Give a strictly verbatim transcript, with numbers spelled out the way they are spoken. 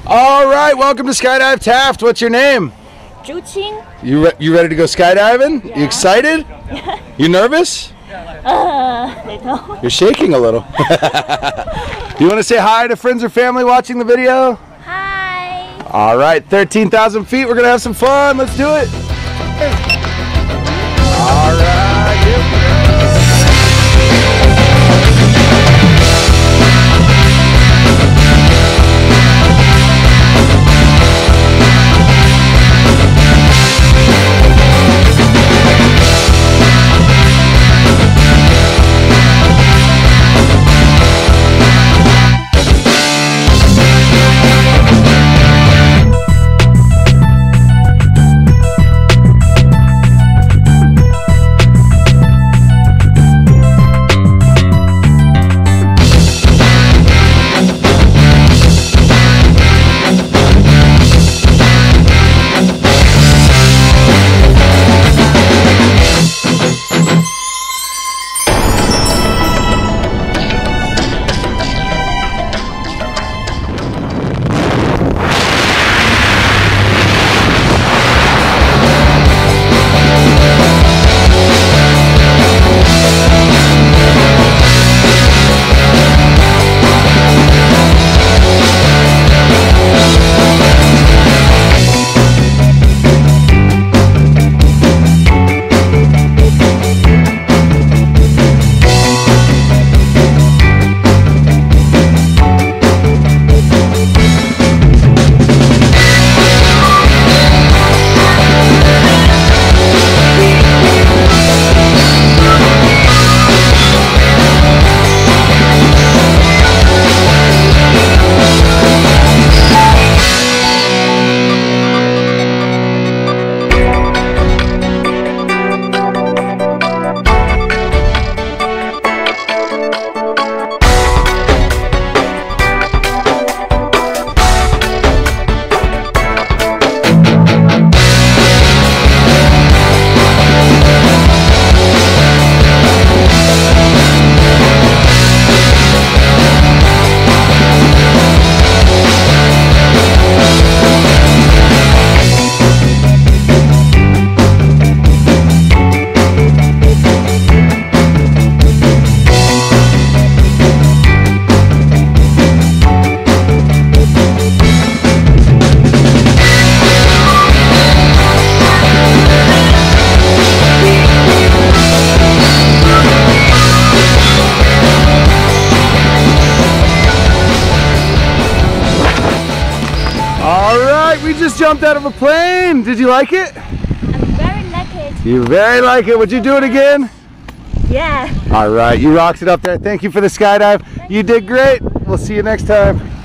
All right, welcome to Skydive Taft. What's your name? Zhu Qing. You re you ready to go skydiving? Yeah. You excited? You nervous? Uh, little. You're shaking a little. Do you want to say hi to friends or family watching the video? Hi. All right, thirteen thousand feet. We're going to have some fun. Let's do it. All right, here we go. All right, we just jumped out of a plane. Did you like it? I'm very like it. You very like it. Would you do it again? Yeah. All right, you rocked it up there. Thank you for the skydive. You did great. We'll see you next time.